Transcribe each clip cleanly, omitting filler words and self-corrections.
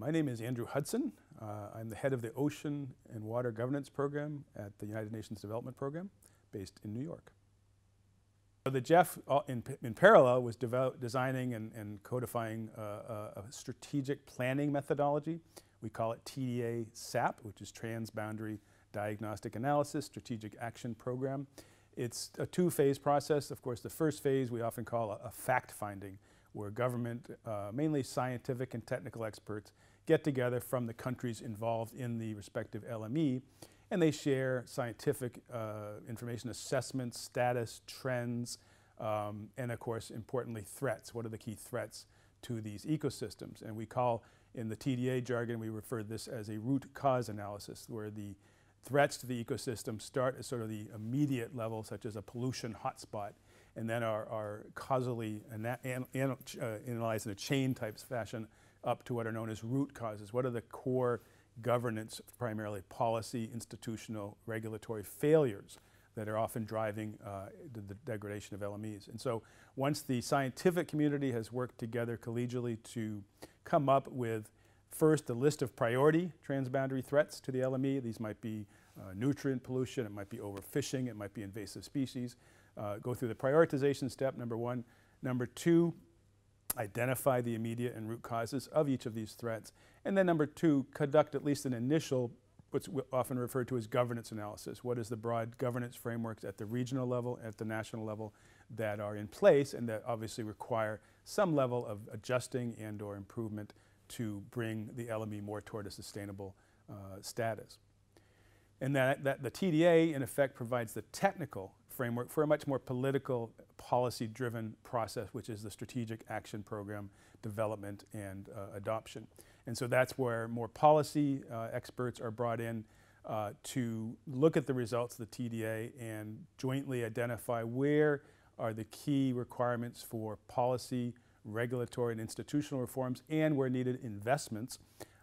My name is Andrew Hudson. I'm the head of the Ocean and Water Governance Program at the United Nations Development Program based in New York. So the GEF, in parallel, was designing and codifying a strategic planning methodology. We call it TDA-SAP, which is Transboundary Diagnostic Analysis, Strategic Action Program. It's a two-phase process. Of course, the first phase we often call a fact-finding, where government, mainly scientific and technical experts, get together from the countries involved in the respective LME, and they share scientific information, assessments, status, trends, and of course, importantly, threats. What are the key threats to these ecosystems? And we call, in the TDA jargon, we refer to this as a root cause analysis, where the threats to the ecosystem start at sort of the immediate level, such as a pollution hotspot, and then are causally analyzed in a chain type fashion up to what are known as root causes. What are the core governance, primarily policy, institutional, regulatory failures that are often driving the degradation of LMEs? And so once the scientific community has worked together collegially to come up with first a list of priority transboundary threats to the LME, these might be nutrient pollution, it might be overfishing, it might be invasive species, go through the prioritization step, number one. Number two, identify the immediate and root causes of each of these threats. And then number two, conduct at least an initial, what's often referred to as governance analysis. What is the broad governance frameworks at the regional level, at the national level, that are in place and that obviously require some level of adjusting and or improvement to bring the LME more toward a sustainable status. And that the TDA, in effect, provides the technical framework for a much more political, policy-driven process, which is the Strategic Action Program development and adoption. And so that's where more policy experts are brought in to look at the results of the TDA and jointly identify where are the key requirements for policy, regulatory, and institutional reforms, and where needed investments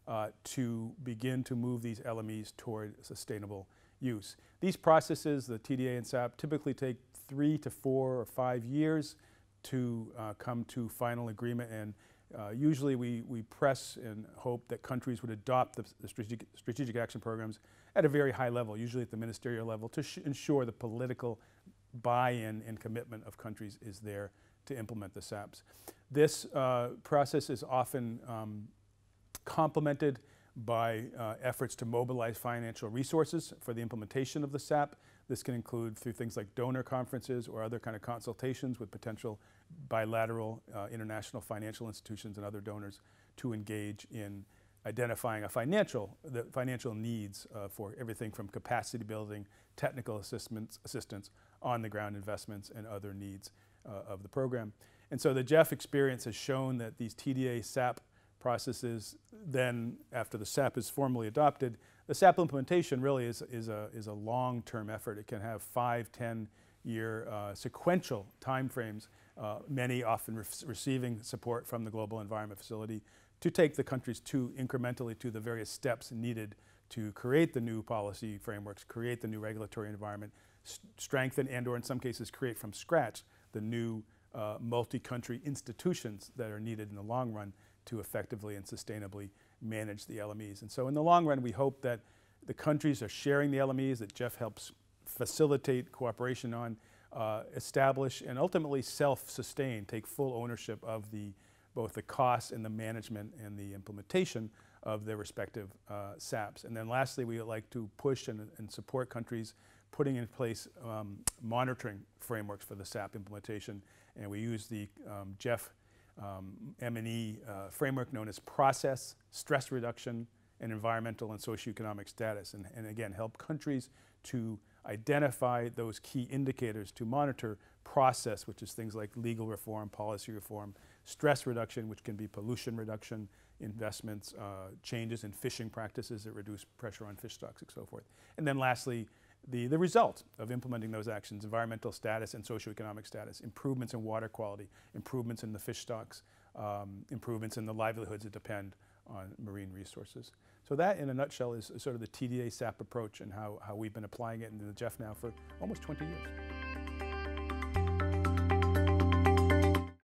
to begin to move these LMEs toward sustainable use. These processes, the TDA and SAP, typically take 3 to 4 or 5 years to come to final agreement, and usually we press and hope that countries would adopt the strategic action programs at a very high level, usually at the ministerial level, to ensure the political buy-in and commitment of countries is there to implement the SAPs. This process is often complemented by efforts to mobilize financial resources for the implementation of the SAP. This can include through things like donor conferences or other kind of consultations with potential bilateral international financial institutions and other donors to engage in identifying the financial needs for everything from capacity building, technical assistance, on-the-ground investments, and other needs of the program. And so the GEF experience has shown that these TDA-SAP processes, then after the SAP is formally adopted, the SAP implementation really is a long-term effort. It can have 5, 10-year sequential timeframes, many often receiving support from the Global Environment Facility to take the countries incrementally to the various steps needed to create the new policy frameworks, create the new regulatory environment, strengthen and or in some cases create from scratch the new multi-country institutions that are needed in the long run to effectively and sustainably manage the LMEs. And so in the long run, we hope that the countries are sharing the LMEs, that GEF helps facilitate cooperation on, establish, and ultimately self-sustain, take full ownership of both the costs and the management and the implementation of their respective SAPs. And then lastly, we would like to push and support countries putting in place monitoring frameworks for the SAP implementation. And we use the GEF M&E framework known as process, stress reduction, and environmental and socioeconomic status. And again, help countries to identify those key indicators to monitor process, which is things like legal reform, policy reform, stress reduction, which can be pollution reduction, investments, changes in fishing practices that reduce pressure on fish stocks and so forth. And then lastly, the result of implementing those actions, environmental status and socioeconomic status, improvements in water quality, improvements in the fish stocks, improvements in the livelihoods that depend on marine resources. So that, in a nutshell, is sort of the TDA-SAP approach and how we've been applying it in the GEF now for almost 20 years.